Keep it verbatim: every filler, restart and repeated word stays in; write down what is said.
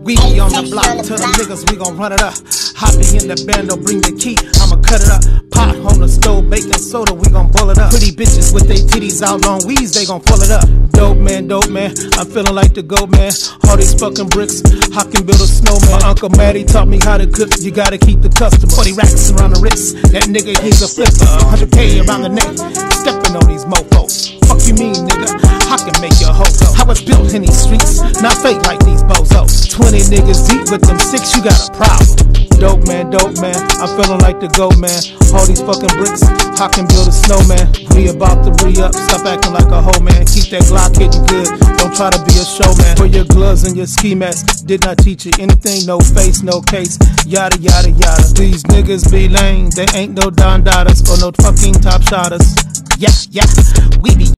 We on the block, tell them niggas we gon' run it up. Hoppy in the bando, bring the key, I'ma cut it up. Pot on the stove, baking soda, we gon' pull it up. Pretty bitches with they titties out on weeds, they gon' pull it up. Dope man, dope man, I'm feeling like the goat man. All these fucking bricks, I can build a snowman. My Uncle Matty taught me how to cook, you gotta keep the customer. forty racks around the wrist, that nigga he's a flipper. one hundred K around the neck, stepping on these mofos. Fuck you mean, nigga, I can make your hoe go. I was built in these streets, not fake like these bozos. twenty niggas deep with them six, you got a problem. Dope man, dope man, I'm feeling like the goat man. All these fucking bricks, I can build a snowman. We about to re-up, stop acting like a hoe man. Keep that Glock hitting good, don't try to be a showman. For your gloves and your ski mask, did not teach you anything, no face, no case, yada yada yada. These niggas be lame, they ain't no Don Dadas or no fucking top shotters. Yeah, yeah, we be